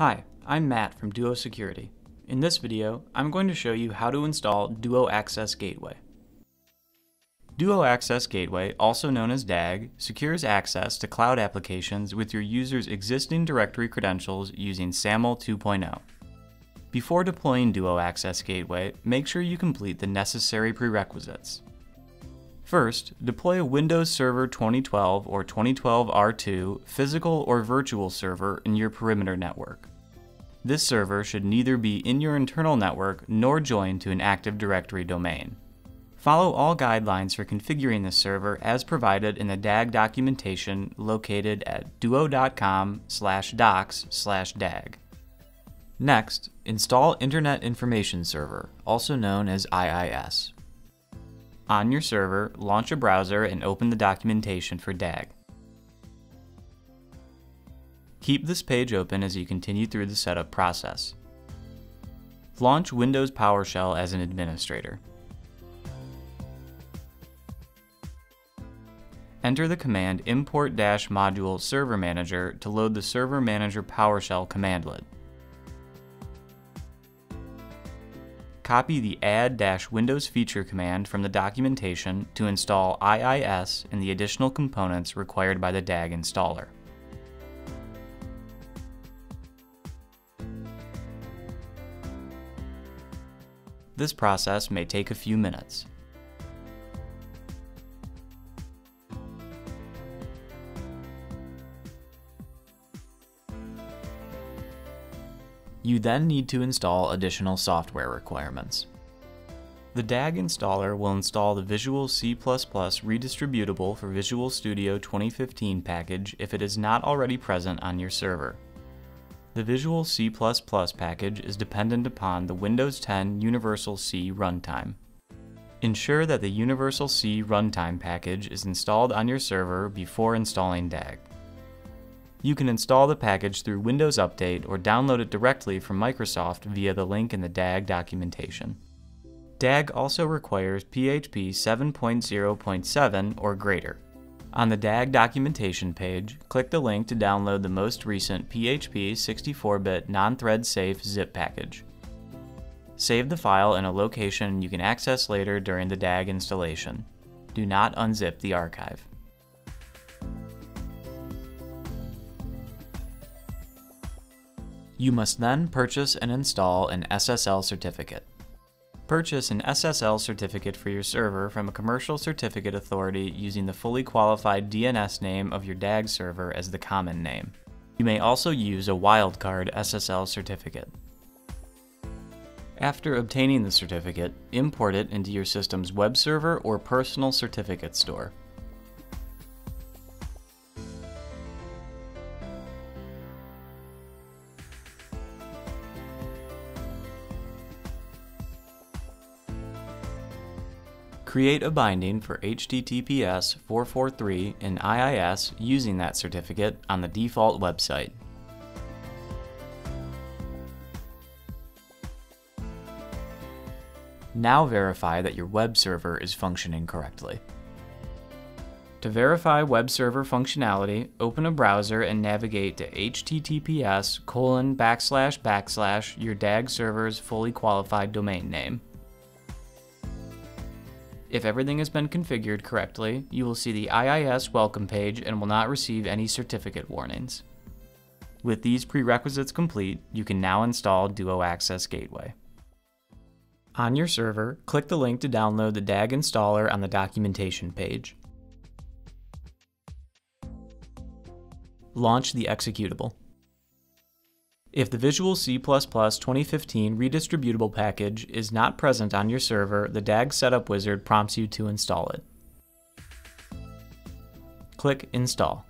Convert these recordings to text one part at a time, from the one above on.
Hi, I'm Matt from Duo Security. In this video, I'm going to show you how to install Duo Access Gateway. Duo Access Gateway, also known as DAG, secures access to cloud applications with your user's existing directory credentials using SAML 2.0. Before deploying Duo Access Gateway, make sure you complete the necessary prerequisites. First, deploy a Windows Server 2012 or 2012 R2 physical or virtual server in your perimeter network. This server should neither be in your internal network nor joined to an Active Directory domain. Follow all guidelines for configuring this server as provided in the DAG documentation located at duo.com/docs/DAG. Next, install Internet Information Server, also known as IIS. On your server, launch a browser and open the documentation for DAG. Keep this page open as you continue through the setup process. Launch Windows PowerShell as an administrator. Enter the command import-module server manager to load the server manager PowerShell commandlet. Copy the add-windows feature command from the documentation to install IIS and the additional components required by the DAG installer. This process may take a few minutes. You then need to install additional software requirements. The DAG installer will install the Visual C++ redistributable for Visual Studio 2015 package if it is not already present on your server. The Visual C++ package is dependent upon the Windows 10 Universal C runtime. Ensure that the Universal C runtime package is installed on your server before installing DAG. You can install the package through Windows Update or download it directly from Microsoft via the link in the DAG documentation. DAG also requires PHP 7.0.7 or greater. On the DAG documentation page, click the link to download the most recent PHP 64-bit non-thread safe zip package. Save the file in a location you can access later during the DAG installation. Do not unzip the archive. You must then purchase and install an SSL certificate. Purchase an SSL certificate for your server from a commercial certificate authority using the fully qualified DNS name of your DAG server as the common name. You may also use a wildcard SSL certificate. After obtaining the certificate, import it into your system's web server or personal certificate store. Create a binding for HTTPS 443 in IIS using that certificate on the default website. Now verify that your web server is functioning correctly. To verify web server functionality, open a browser and navigate to https:// your DAG server's fully qualified domain name. If everything has been configured correctly, you will see the IIS welcome page and will not receive any certificate warnings. With these prerequisites complete, you can now install Duo Access Gateway. On your server, click the link to download the DAG installer on the documentation page. Launch the executable. If the Visual C++ 2015 redistributable package is not present on your server, the DAG setup wizard prompts you to install it. Click Install.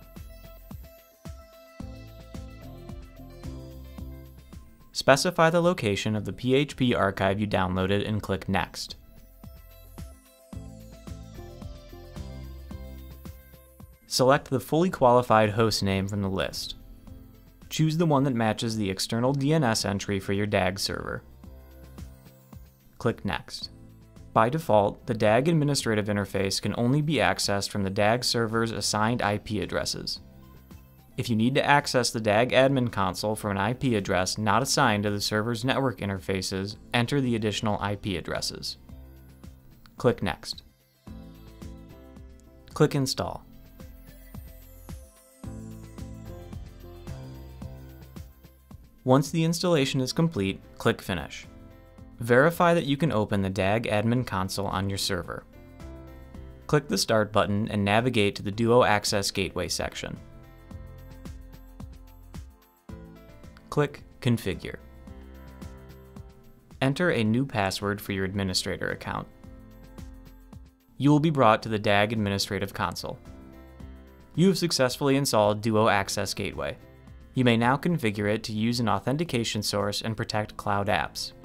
Specify the location of the PHP archive you downloaded and click Next. Select the fully qualified host name from the list. Choose the one that matches the external DNS entry for your DAG server. Click Next. By default, the DAG administrative interface can only be accessed from the DAG server's assigned IP addresses. If you need to access the DAG admin console from an IP address not assigned to the server's network interfaces, enter the additional IP addresses. Click Next. Click Install. Once the installation is complete, click Finish. Verify that you can open the DAG admin console on your server. Click the Start button and navigate to the Duo Access Gateway section. Click Configure. Enter a new password for your administrator account. You will be brought to the DAG Administrative Console. You have successfully installed Duo Access Gateway. You may now configure it to use an authentication source and protect cloud apps.